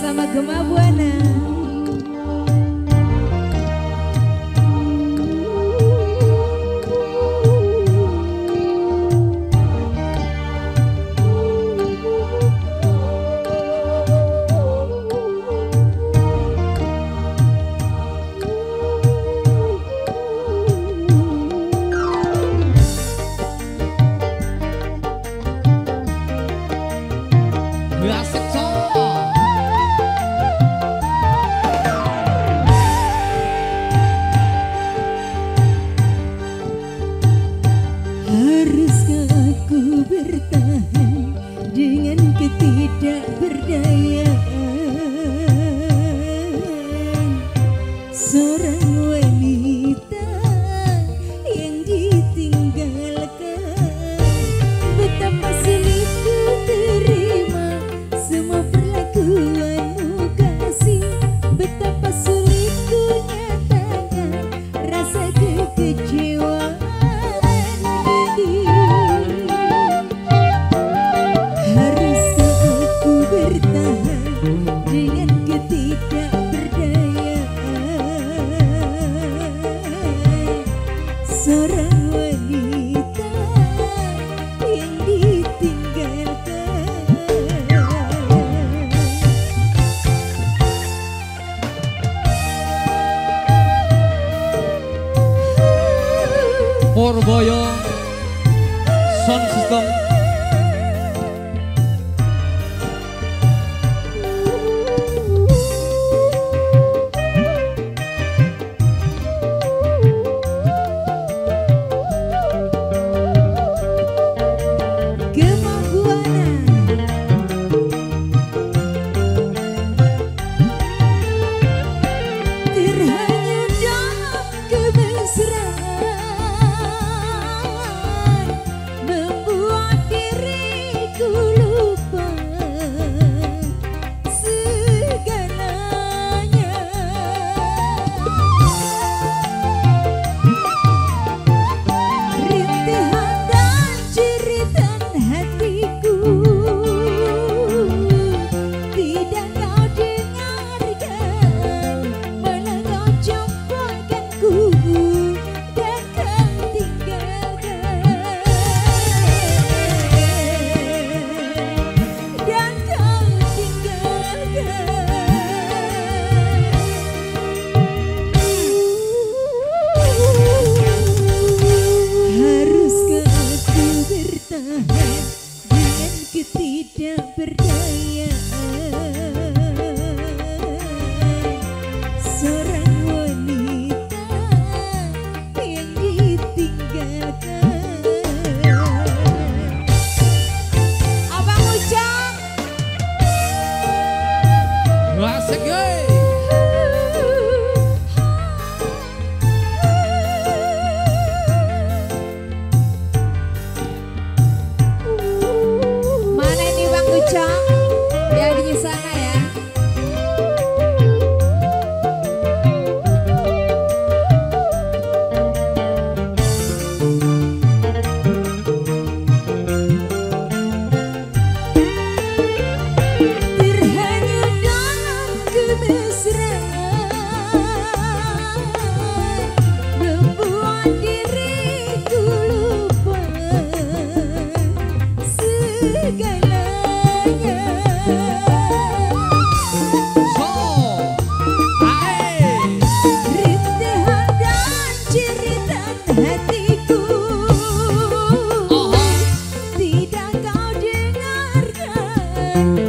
bersama Gema Buana. Haruskah aku bertahan dengan ketidakberdayaan seorang wanita yang ditinggalkan? Betapa sulit ku terima semua perlakuanmu kasih, betapa sulit ku nyatakan rasa kekecewaan. Dengan ketidakberdayaan seorang wanita yang ditinggalkan. Purboyo Sound System. Dengan ketidakberdayaan seorang wanita yang ditinggalkan. Abang Ujang Asik yoi. biar di sana ya. Terhanyut dalam kemesraan membuat diriku lupa segalanya. Rintihan dan jeritan hatiku tidak kau dengarkan.